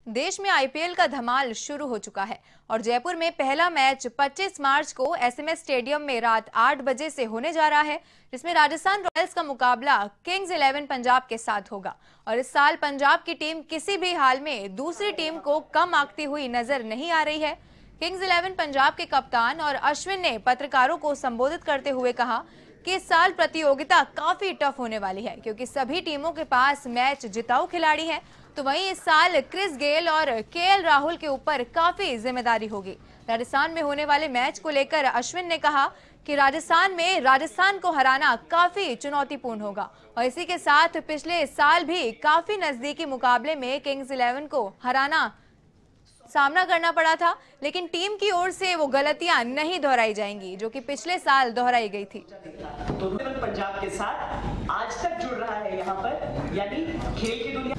देश में आईपीएल का धमाल शुरू हो चुका है और जयपुर में पहला मैच 25 मार्च को एसएमएस स्टेडियम में रात 8 बजे से होने जा रहा है, जिसमें राजस्थान रॉयल्स का मुकाबला किंग्स 11 पंजाब के साथ होगा। और इस साल पंजाब की टीम किसी भी हाल में दूसरी टीम को कम आंकती हुई नजर नहीं आ रही है। किंग्स 11 पंजाब के कप्तान और अश्विन ने पत्रकारों को संबोधित करते हुए कहा कि इस साल प्रतियोगिता काफी टफ होने वाली है, क्योंकि सभी टीमों के पास मैच जिताऊ खिलाड़ी हैं। तो वहीं इस साल क्रिस गेल और केएल राहुल के ऊपर काफी जिम्मेदारी होगी। राजस्थान में होने वाले मैच को लेकर अश्विन ने कहा कि राजस्थान को हराना काफी चुनौतीपूर्ण होगा और इसी के साथ पिछले साल भी काफी नजदीकी मुकाबले में किंग्स 11 को हराना सामना करना पड़ा था, लेकिन टीम की ओर से वो गलतियां नहीं दोहराई जाएंगी जो कि पिछले साल दोहराई गई थी। तो पंजाब के साथ आज तक जुड़ रहा है यहाँ पर, यानी खेल की दुनिया।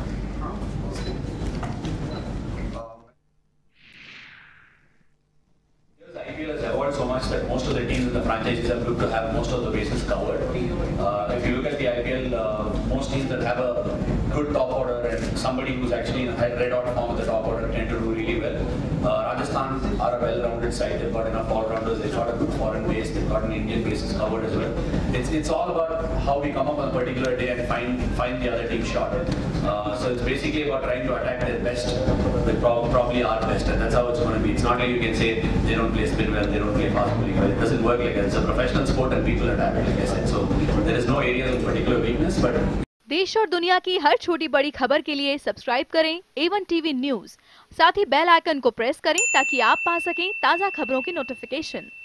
IPL has evolved so much that most of the teams in the franchises have looked to have most of the bases covered. If you look at the IPL, most teams that have a good top order and somebody who's actually in red hot form of the top order tend to do really well. Rajasthan are a well-rounded side. They've got enough all-rounders. They've got a good foreign base. They've got an Indian bases covered as well. It's all about how we come up on a particular day and find the other team short. So it's basically about trying to attack their best with probably our best, and that's how it's going to be. It's not like you can say they don't play spin well, they don't play fast bowling well. It doesn't work like that. It's a professional sport and people adapt, like I said. So there is no areas of particular weakness, but देश और दुनिया की हर छोटी बड़ी खबर के लिए subscribe करें A1 टीवी न्यूज़। साथ ही बेल आइकन को प्रेस करें ताकि आप पा सकें ताज़ा खबरों की नोटिफिकेशन।